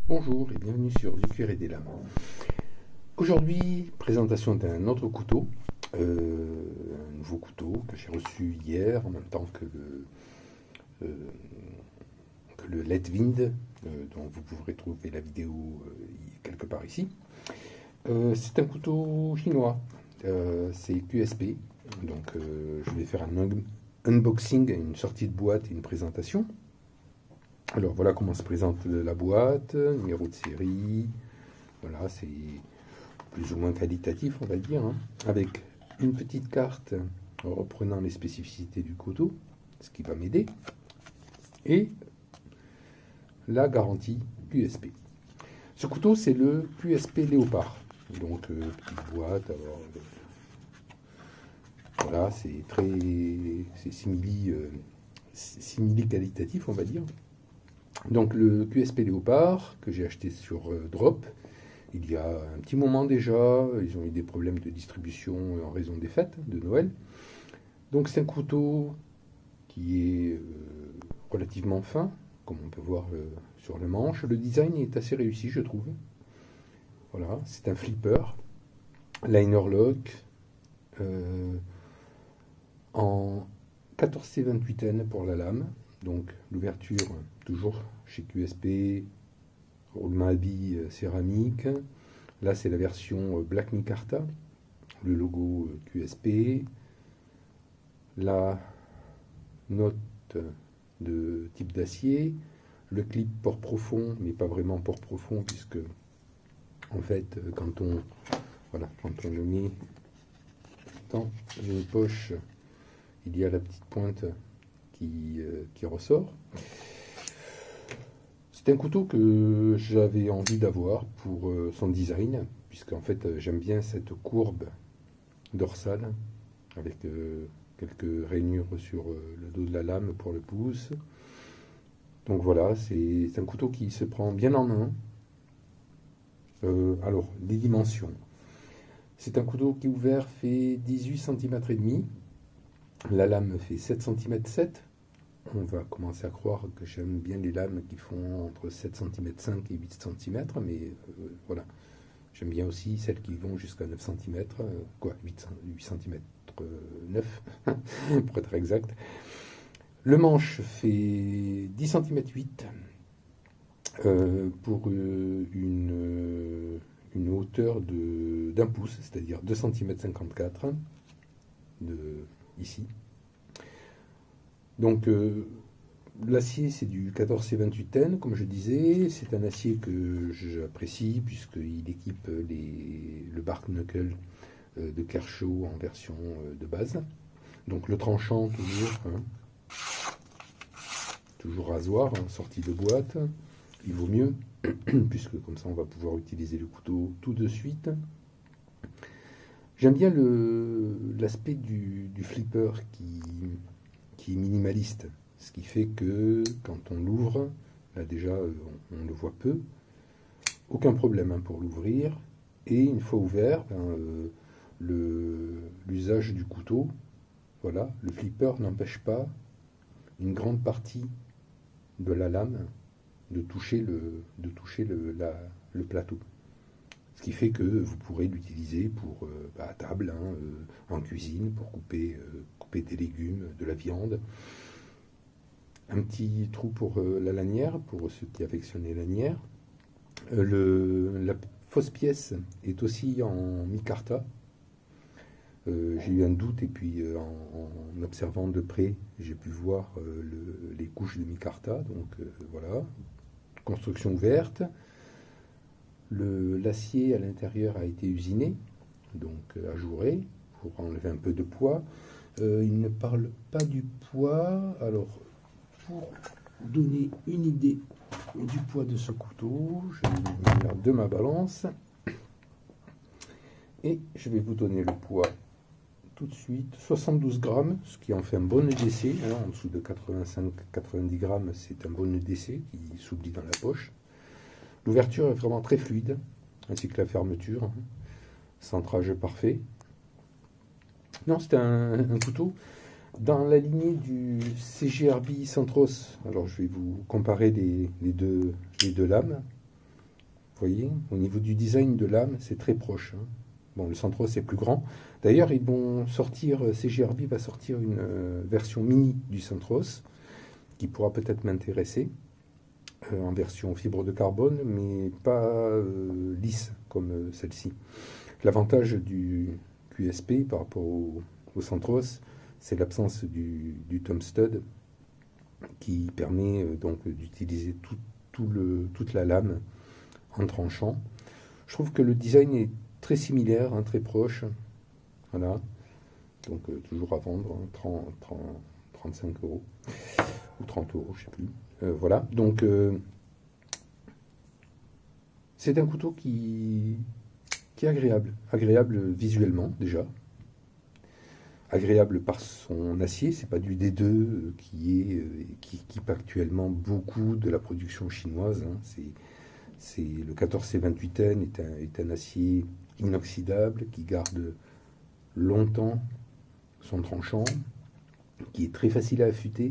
Bonjour et bienvenue sur Du cuir et des lames. Aujourd'hui, présentation d'un autre couteau, un nouveau couteau que j'ai reçu hier en même temps que le Letwind, dont vous pourrez trouver la vidéo quelque part ici. C'est un couteau chinois, c'est QSP, donc je vais faire un unboxing, une sortie de boîte et une présentation. Alors voilà comment se présente la boîte, numéro de série, voilà, c'est plus ou moins qualitatif on va dire, hein, avec une petite carte reprenant les spécificités du couteau, ce qui va m'aider, et la garantie QSP. Ce couteau c'est le QSP Léopard, donc petite boîte, alors voilà, c'est simili qualitatif on va dire. Donc le QSP Léopard que j'ai acheté sur Drop, il y a un petit moment déjà, ils ont eu des problèmes de distribution en raison des fêtes de Noël. Donc c'est un couteau qui est relativement fin, comme on peut voir sur le manche. Le design est assez réussi je trouve. Voilà, c'est un flipper, liner lock, en 14C28N pour la lame. Donc l'ouverture, toujours chez QSP, roulement à billes céramique. Là c'est la version Black Micarta, le logo QSP. La note de type d'acier. Le clip port profond, mais pas vraiment port profond, puisque en fait quand on le met dans une poche, il y a la petite pointe qui ressort. C'est un couteau que j'avais envie d'avoir pour son design, puisque en fait j'aime bien cette courbe dorsale avec quelques rainures sur le dos de la lame pour le pouce. Donc voilà, c'est un couteau qui se prend bien en main. Alors, les dimensions. C'est un couteau qui ouvert fait 18 cm et demi. La lame fait 7 cm 7. On va commencer à croire que j'aime bien les lames qui font entre 7 cm 5 et 8 cm, mais voilà. J'aime bien aussi celles qui vont jusqu'à 9 cm, 8 cm 9, pour être exact. Le manche fait 10 cm 8 pour une hauteur d'un pouce, c'est-à-dire 2 cm 54 ici. Donc l'acier c'est du 14C28N comme je disais, c'est un acier que j'apprécie puisqu'il équipe le Bark Knuckle de Kershaw en version de base. Donc le tranchant toujours rasoir, sortie de boîte, il vaut mieux puisque comme ça on va pouvoir utiliser le couteau tout de suite. J'aime bien l'aspect du flipper qui est minimaliste, ce qui fait que quand on l'ouvre, là déjà on le voit peu, aucun problème pour l'ouvrir, et une fois ouvert, l'usage du couteau, voilà, le flipper n'empêche pas une grande partie de la lame de toucher le plateau. Ce qui fait que vous pourrez l'utiliser pour à table, en cuisine, pour couper des légumes, de la viande. Un petit trou pour la lanière, pour ceux qui affectionnent les lanières. La fausse pièce est aussi en micarta. J'ai eu un doute et puis en observant de près, j'ai pu voir les couches de micarta. Donc voilà, construction ouverte. L'acier à l'intérieur a été usiné, donc ajouré, pour enlever un peu de poids. Il ne parle pas du poids. Alors, pour donner une idée du poids de ce couteau, je vais me munir de ma balance. Et je vais vous donner le poids tout de suite. 72 grammes, ce qui en fait un bon EDC. En dessous de 85-90 grammes, c'est un bon EDC qui s'oublie dans la poche. L'ouverture est vraiment très fluide, ainsi que la fermeture. Centrage parfait. Non, c'est un couteau dans la lignée du CGRB Centros. Alors je vais vous comparer les deux lames. Vous voyez, au niveau du design de lame, c'est très proche. Hein. Bon, le Centros est plus grand. D'ailleurs, ils vont sortir, CGRB va sortir une version mini du Centros qui pourra peut-être m'intéresser en version fibre de carbone, mais pas lisse comme celle-ci. L'avantage du QSP par rapport au Centros, c'est l'absence du thumb stud qui permet donc d'utiliser toute la lame en tranchant. Je trouve que le design est très similaire, hein, très proche. Voilà. Donc toujours à vendre, hein, 35 euros ou 30 euros, je ne sais plus. Voilà. Donc c'est un couteau qui est agréable. Agréable visuellement déjà. Agréable par son acier, c'est pas du D2 qui équipe actuellement beaucoup de la production chinoise. Hein. C'est le 14C28N est un acier inoxydable qui garde longtemps son tranchant, qui est très facile à affûter.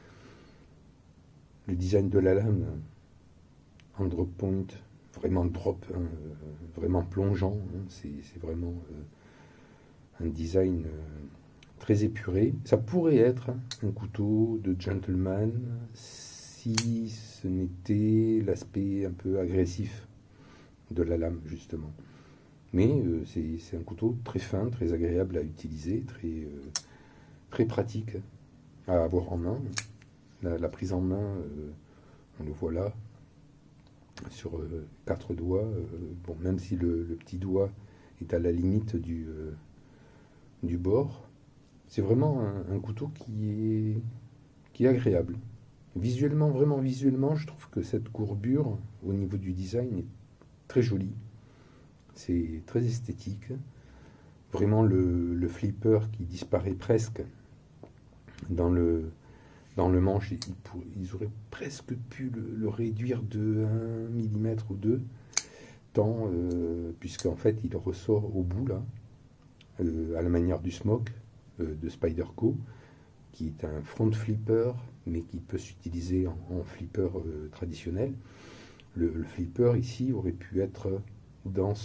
Le design de la lame en drop point, vraiment drop, hein, vraiment plongeant. Hein. C'est vraiment un design très épuré. Ça pourrait être un couteau de gentleman si ce n'était l'aspect un peu agressif de la lame, justement. Mais c'est un couteau très fin, très agréable à utiliser, très pratique à avoir en main. La prise en main, on le voit là, sur 4 doigts. Bon, même si le petit doigt est à la limite du bord, c'est vraiment un couteau qui est agréable. Visuellement, vraiment visuellement, je trouve que cette courbure, au niveau du design, est très jolie. C'est très esthétique. Vraiment le flipper qui disparaît presque dans le manche, ils auraient presque pu le réduire de 1 mm ou 2, tant, puisqu'en fait il ressort au bout, là, à la manière du Smoke de Spyderco, qui est un front flipper, mais qui peut s'utiliser en flipper traditionnel. Le flipper ici aurait pu être dans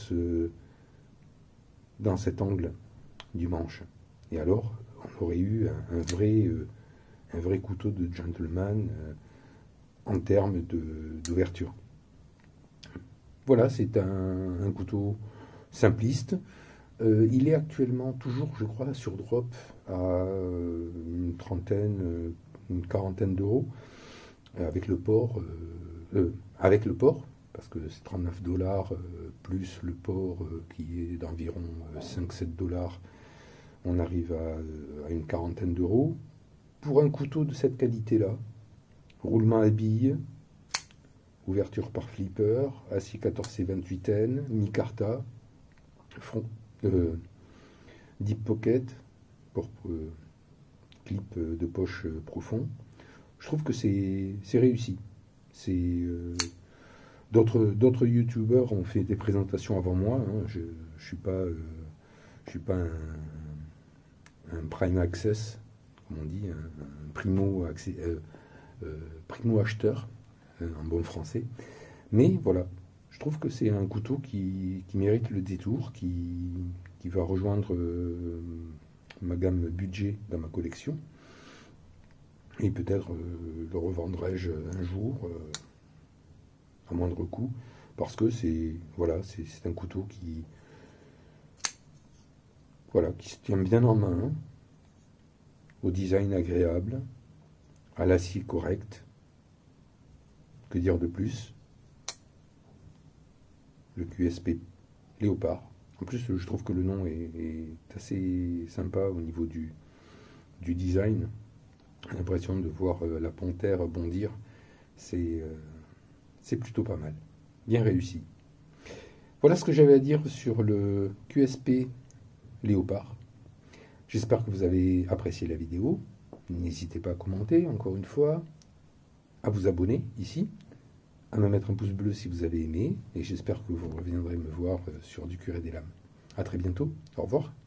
cet angle du manche. Et alors, on aurait eu un vrai couteau de gentleman en termes d'ouverture. Voilà, c'est un couteau simpliste. Il est actuellement toujours, je crois, sur drop à une quarantaine d'euros, avec le port, parce que c'est 39 $, plus le port qui est d'environ 5-7 $, on arrive à une quarantaine d'euros. Pour un couteau de cette qualité-là, roulement à billes, ouverture par flipper, acier 14C28N, micarta, deep pocket pour clip de poche profond. Je trouve que c'est réussi. D'autres youtubeurs ont fait des présentations avant moi. Hein. Je suis pas un prime access, comme on dit, un primo acheteur en bon français. Mais voilà, je trouve que c'est un couteau qui mérite le détour, qui va rejoindre ma gamme budget dans ma collection. Et peut-être le revendrai-je un jour à moindre coût, parce que c'est un couteau qui se tient bien en main, au design agréable, à l'acier correct. Que dire de plus? Le QSP Léopard. En plus, je trouve que le nom est assez sympa au niveau du design. J'ai l'impression de voir la panthère bondir. C'est plutôt pas mal. Bien réussi. Voilà ce que j'avais à dire sur le QSP Léopard. J'espère que vous avez apprécié la vidéo. N'hésitez pas à commenter, encore une fois, à vous abonner ici, à me mettre un pouce bleu si vous avez aimé, et j'espère que vous reviendrez me voir sur Du Cuir et des Lames. À très bientôt, au revoir.